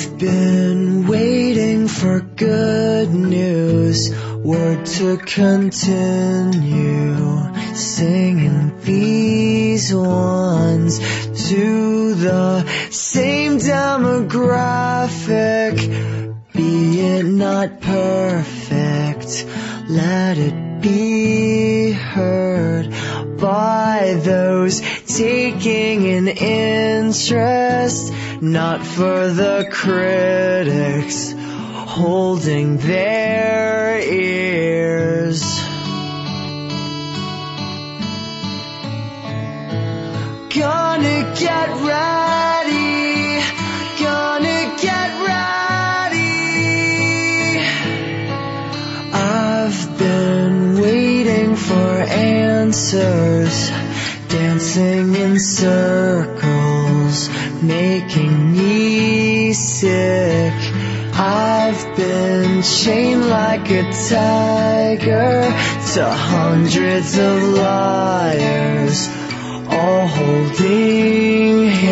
I've been waiting for good news, word to continue singing these ones to the same demographic. Be it not perfect, let it be heard by those taking an interest, not for the critics holding their ears. Gonna get ready, gonna get ready. I've been waiting for answers, dancing in circles, making me sick. I've been chained like a tiger to hundreds of liars, all holding